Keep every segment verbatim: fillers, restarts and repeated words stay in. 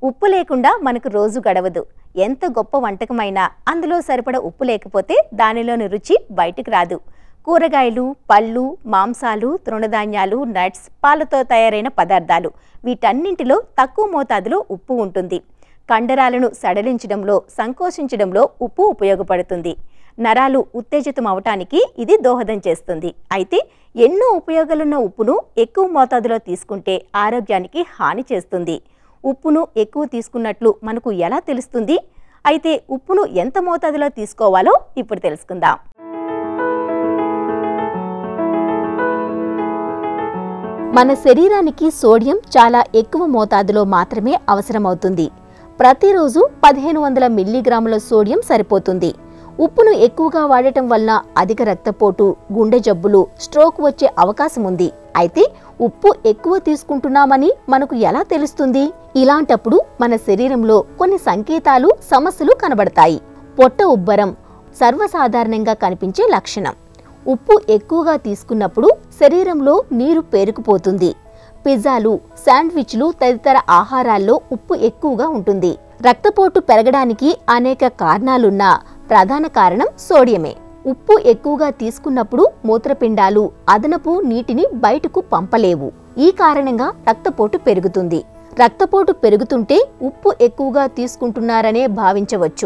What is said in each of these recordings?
ఉప్పు లేకుండా మనకు రోజు గడవదు. ఎంత గొప్ప వంటకమైనా అందులో సరిపడ ఉప్పు లేకపోతే దానిలోని రుచి బయటకు రాదు. కూరగాయలు, పళ్ళు, మాంసాలు, తృణధాన్యాలు, నట్స్, పాలతో తయారైన పదార్థాలు వీటన్నింటిలో తక్కువ మోతాదులో ఉప్పు ఉంటుంది. కండరాలను సడలించడంలో, సంకోచించడంలో ఉప్పు ఉపయోగపడుతుంది. నరాలు ఉత్తేజితం అవటానికి ఇది దోహదం చేస్తుంది. అయితే ఎన్నో ఉపయోగాలున్న ఉప్పును ఎక్కువ మోతాదులో తీసుకుంటే ఆరోగ్యానికి హాని చేస్తుంది. ఉప్పును ఎక్కువ తీసుకున్నట్లు మనకు ఎలా తెలుస్తుంది? అయితే ఉప్పును ఎంత మోతాదులో తీసుకోవాలో ఇప్పుడు తెలుసుకుందాం. మన శరీరానికి సోడియం చాలా ఎక్కువ మోతాదులో మాత్రమే అవసరమవుతుంది. ప్రతిరోజు పదిహేను వందల మిల్లీగ్రాముల సోడియం సరిపోతుంది. ఉప్పును ఎక్కువగా వాడటం వలన అధిక రక్తపోటు, గుండె జబ్బులు, స్ట్రోక్ వచ్చే అవకాశం ఉంది. అయితే ఉప్పు ఎక్కువ తీసుకుంటున్నామని మనకు ఎలా తెలుస్తుంది? ఇలాంటప్పుడు మన శరీరంలో కొన్ని సంకేతాలు, సమస్యలు కనబడతాయి. పొట్ట ఉబ్బరం సర్వసాధారణంగా కనిపించే లక్షణం. ఉప్పు ఎక్కువగా తీసుకున్నప్పుడు శరీరంలో నీరు పేరుకుపోతుంది. పిజ్జాలు, శాండ్విచ్లు తదితర ఆహారాల్లో ఉప్పు ఎక్కువగా ఉంటుంది. రక్తపోటు పెరగడానికి అనేక కారణాలున్నా ప్రధాన కారణం సోడియమే. ఉప్పు ఎక్కువగా తీసుకున్నప్పుడు మూత్రపిండాలు అదనపు నీటిని బయటకు పంపలేవు. ఈ కారణంగా రక్తపోటు పెరుగుతుంది. రక్తపోటు పెరుగుతుంటే ఉప్పు ఎక్కువగా తీసుకుంటున్నారనే భావించవచ్చు.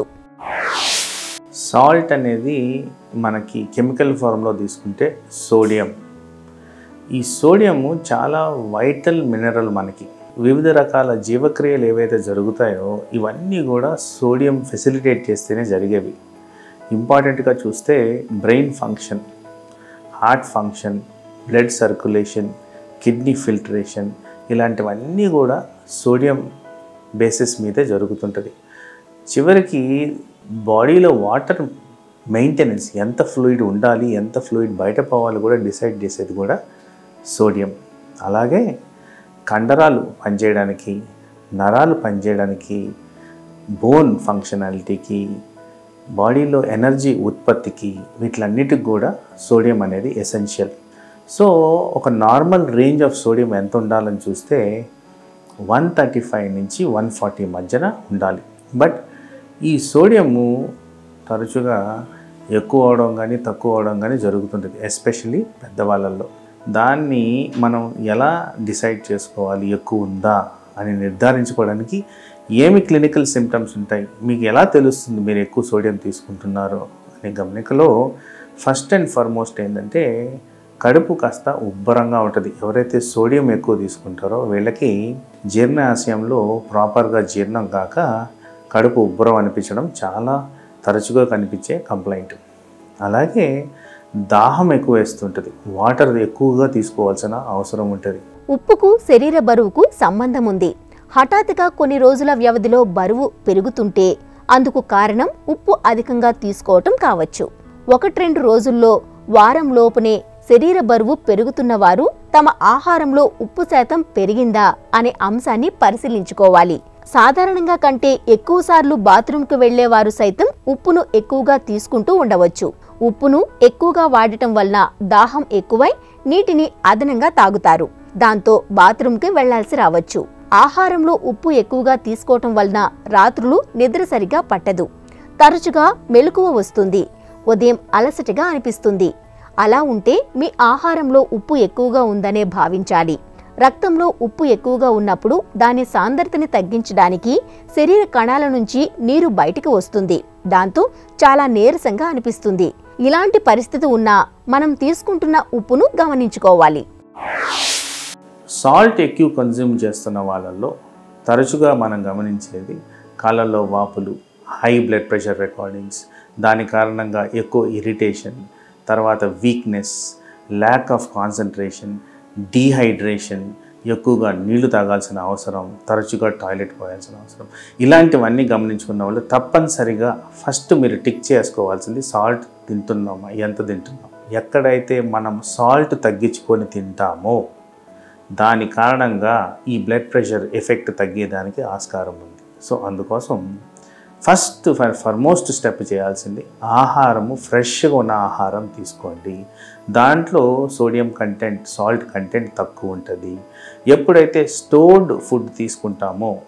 సాల్ట్ అనేది మనకి కెమికల్ ఫార్మ్లో తీసుకుంటే సోడియం. ఈ సోడియము చాలా వైటల్ మినరల్. మనకి వివిధ రకాల జీవక్రియలు ఏవైతే జరుగుతాయో ఇవన్నీ కూడా సోడియం ఫెసిలిటేట్ చేస్తేనే జరిగేవి. ఇంపార్టెంట్గా చూస్తే brain function, heart function, blood circulation, kidney filtration ఇలాంటివన్నీ కూడా సోడియం బేసిస్ మీదే జరుగుతుంటుంది. చివరికి బాడీలో వాటర్ మెయింటెనెన్స్, ఎంత ఫ్లూయిడ్ ఉండాలి, ఎంత ఫ్లూయిడ్ బయట పోవాలి కూడా డిసైడ్ చేసేది కూడా సోడియం. అలాగే కండరాలు పనిచేయడానికి, నరాలు పనిచేయడానికి, బోన్ ఫంక్షనాలిటీకి, బాడీలో ఎనర్జీ ఉత్పత్తికి వీటిలన్నిటికి కూడా సోడియం అనేది ఎసెన్షియల్. సో ఒక నార్మల్ రేంజ్ ఆఫ్ సోడియం ఎంత ఉండాలని చూస్తే వన్ థర్టీ ఫైవ్ నుంచి వన్ ఫార్టీ మధ్యన ఉండాలి. బట్ ఈ సోడియము తరచుగా ఎక్కువ అవడం కానీ తక్కువ అవడం కానీ జరుగుతుంటుంది, ఎస్పెషల్లీ పెద్దవాళ్ళల్లో. దాన్ని మనం ఎలా డిసైడ్ చేసుకోవాలి, ఎక్కువ ఉందా అని నిర్ధారించుకోవడానికి ఏమి క్లినికల్ సిమ్టమ్స్ ఉంటాయి, మీకు ఎలా తెలుస్తుంది మీరు ఎక్కువ సోడియం తీసుకుంటున్నారో అనే గమనికలో ఫస్ట్ అండ్ ఫార్మోస్ట్ ఏంటంటే కడుపు కాస్త ఉబ్బరంగా ఉంటుంది. ఎవరైతే సోడియం ఎక్కువ తీసుకుంటారో వీళ్ళకి జీర్ణాశయంలో ప్రాపర్గా జీర్ణం కాక కడుపు ఉబ్బరం అనిపించడం చాలా తరచుగా కనిపించే కంప్లైంట్. అలాగే దాహం ఎక్కువ వేస్తుంటుంది, వాటర్ ఎక్కువగా తీసుకోవాల్సిన అవసరం ఉంటుంది. ఉప్పుకు శరీర బరువుకు సంబంధం ఉంది. హఠాత్తుగా కొన్ని రోజుల వ్యవధిలో బరువు పెరుగుతుంటే అందుకు కారణం ఉప్పు అధికంగా తీసుకోవటం కావచ్చు. ఒకటి రెండు రోజుల్లో, వారం లోపునే శరీర బరువు పెరుగుతున్న వారు తమ ఆహారంలో ఉప్పు శాతం పెరిగిందా అనే అంశాన్ని పరిశీలించుకోవాలి. సాధారణంగా కంటే ఎక్కువసార్లు బాత్రూంకు వెళ్లేవారు సైతం ఉప్పును ఎక్కువగా తీసుకుంటూ ఉండవచ్చు. ఉప్పును ఎక్కువగా వాడటం వలన దాహం ఎక్కువై నీటిని అదనంగా తాగుతారు. దాంతో బాత్రూంకి వెళ్లాల్సి రావచ్చు. ఆహారంలో ఉప్పు ఎక్కువగా తీసుకోవటం వలన రాత్రులు నిద్ర సరిగా పట్టదు. తరచుగా మెలకువ వస్తుంది. ఉదయం అలసటగా అనిపిస్తుంది. అలా ఉంటే మీ ఆహారంలో ఉప్పు ఎక్కువగా ఉందనే భావించాలి. రక్తంలో ఉప్పు ఎక్కువగా ఉన్నప్పుడు దాని సాంద్రతని తగ్గించడానికి శరీర కణాల నుంచి నీరు బయటికి వస్తుంది. దాంతో చాలా నీరసంగా అనిపిస్తుంది. ఇలాంటి పరిస్థితి ఉన్నా మనం తీసుకుంటున్న ఉప్పును గమనించుకోవాలి. సాల్ట్ ఎక్కువ కన్జ్యూమ్ చేస్తున్న వాళ్ళల్లో తరచుగా మనం గమనించేది కాళ్ళల్లో వాపులు, హై బ్లడ్ ప్రెషర్ రికార్డింగ్స్, దాని కారణంగా ఎక్కువ ఇరిటేషన్, తర్వాత weakness, lack of concentration, dehydration, ఎక్కువగా నీళ్లు తాగాల్సిన అవసరం, తరచుగా టాయిలెట్ పోయాల్సిన అవసరం, ఇలాంటివన్నీ గమనించుకున్న వాళ్ళు తప్పనిసరిగా ఫస్ట్ మీరు టిక్ చేసుకోవాల్సింది సాల్ట్ తింటున్నామా, ఎంత తింటున్నాం. ఎక్కడైతే మనం సాల్ట్ తగ్గించుకొని తింటామో దాని కారణంగా ఈ బ్లడ్ ప్రెషర్ ఎఫెక్ట్ తగ్గేదానికి ఆస్కారం ఉంది. సో అందుకోసం ఫస్ట్ ఫర్ ఫర్మోస్ట్ స్టెప్ చేయాల్సింది ఆహారము ఫ్రెష్గా ఉన్న ఆహారం తీసుకోండి. దాంట్లో సోడియం కంటెంట్, సాల్ట్ కంటెంట్ తక్కువ ఉంటుంది. ఎప్పుడైతే స్టోర్డ్ ఫుడ్ తీసుకుంటామో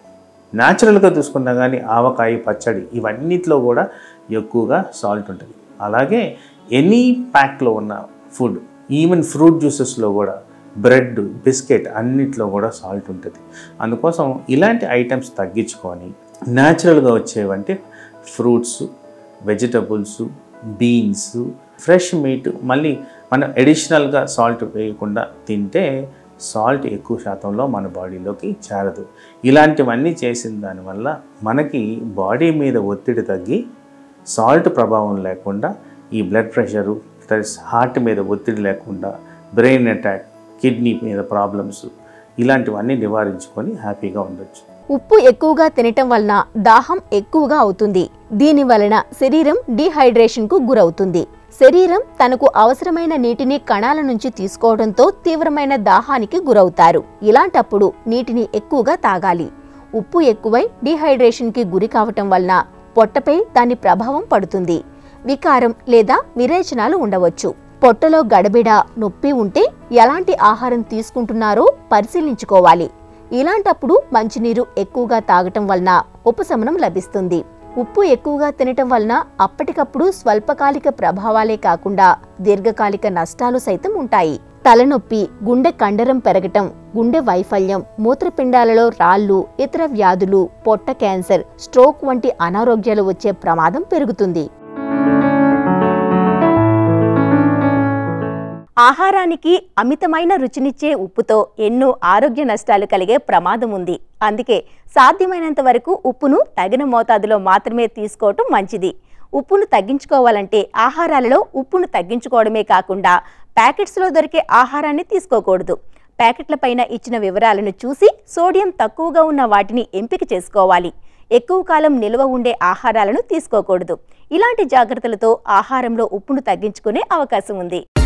న్యాచురల్గా చూసుకున్నా కానీ ఆవకాయ పచ్చడి ఇవన్నిట్లో కూడా ఎక్కువగా సాల్ట్ ఉంటుంది. అలాగే ఎనీ ప్యాక్లో ఉన్న ఫుడ్, ఈవెన్ ఫ్రూట్ జ్యూసెస్లో కూడా, బ్రెడ్, బిస్కెట్ అన్నిట్లో కూడా సాల్ట్ ఉంటుంది. అందుకోసం ఇలాంటి ఐటమ్స్ తగ్గించుకొని న్యాచురల్గా వచ్చేవంటే fruits, vegetables, beans, fresh meat, మళ్ళీ మనం అడిషనల్గా సాల్ట్ వేయకుండా తింటే సాల్ట్ ఎక్కువ శాతంలో మన బాడీలోకి చేరదు. ఇలాంటివన్నీ చేసిన దానివల్ల మనకి బాడీ మీద ఒత్తిడి తగ్గి సాల్ట్ ప్రభావం లేకుండా ఈ బ్లడ్ ప్రెషరు ప్లస్ హార్ట్ మీద ఒత్తిడి లేకుండా బ్రెయిన్ అటాక్, కిడ్నీ మీద ప్రాబ్లమ్స్ ఇలాంటివన్నీ నివారించుకొని హ్యాపీగా ఉండొచ్చు. ఉప్పు ఎక్కువగా తినటం వలన దాహం ఎక్కువగా అవుతుంది. దీని వలన శరీరం డీహైడ్రేషన్కు గురవుతుంది. శరీరం తనకు అవసరమైన నీటిని కణాల నుంచి తీసుకోవడంతో తీవ్రమైన దాహానికి గురవుతారు. ఇలాంటప్పుడు నీటిని ఎక్కువగా తాగాలి. ఉప్పు ఎక్కువై డీహైడ్రేషన్కి గురి కావటం వలన పొట్టపై దాని ప్రభావం పడుతుంది. వికారం లేదా విరేచనాలు ఉండవచ్చు. పొట్టలో గడబిడ, నొప్పి ఉంటే ఎలాంటి ఆహారం తీసుకుంటున్నారో పరిశీలించుకోవాలి. ఇలాంటప్పుడు మంచినీరు ఎక్కువగా తాగటం వలన ఉపశమనం లభిస్తుంది. ఉప్పు ఎక్కువగా తినటం వలన అప్పటికప్పుడు స్వల్పకాలిక ప్రభావాలే కాకుండా దీర్ఘకాలిక నష్టాలు సైతం ఉంటాయి. తలనొప్పి, గుండె కండరం పెరగటం, గుండె వైఫల్యం, మూత్రపిండాలలో రాళ్లు, ఇతర వ్యాధులు, పొట్ట క్యాన్సర్, స్ట్రోక్ వంటి అనారోగ్యాలు వచ్చే ప్రమాదం పెరుగుతుంది. ఆహారానికి అమితమైన రుచినిచ్చే ఉప్పుతో ఎన్నో ఆరోగ్య నష్టాలు కలిగే ప్రమాదం ఉంది. అందుకే సాధ్యమైనంత వరకు ఉప్పును తగిన మోతాదులో మాత్రమే తీసుకోవటం మంచిది. ఉప్పును తగ్గించుకోవాలంటే ఆహారాలలో ఉప్పును తగ్గించుకోవడమే కాకుండా ప్యాకెట్స్లో దొరికే ఆహారాన్ని తీసుకోకూడదు. ప్యాకెట్ల పైన ఇచ్చిన వివరాలను చూసి సోడియం తక్కువగా ఉన్న వాటిని ఎంపిక చేసుకోవాలి. ఎక్కువ కాలం నిల్వ ఉండే ఆహారాలను తీసుకోకూడదు. ఇలాంటి జాగ్రత్తలతో ఆహారంలో ఉప్పును తగ్గించుకునే అవకాశం ఉంది.